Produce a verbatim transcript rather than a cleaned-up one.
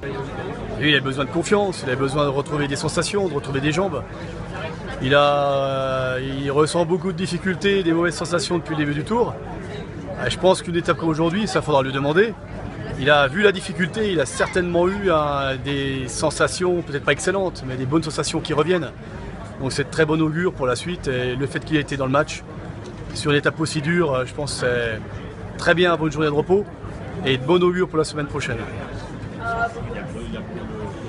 Lui, il a besoin de confiance, il a besoin de retrouver des sensations, de retrouver des jambes. Il, a, il ressent beaucoup de difficultés, des mauvaises sensations depuis le début du tour. Je pense qu'une étape comme aujourd'hui, ça faudra lui demander. Il a vu la difficulté, il a certainement eu hein, des sensations, peut-être pas excellentes, mais des bonnes sensations qui reviennent. Donc c'est de très bon augure pour la suite. Et le fait qu'il ait été dans le match, sur une étape aussi dure, je pense que c'est très bien pour une journée de repos et de bon augure pour la semaine prochaine. Il y a, il y a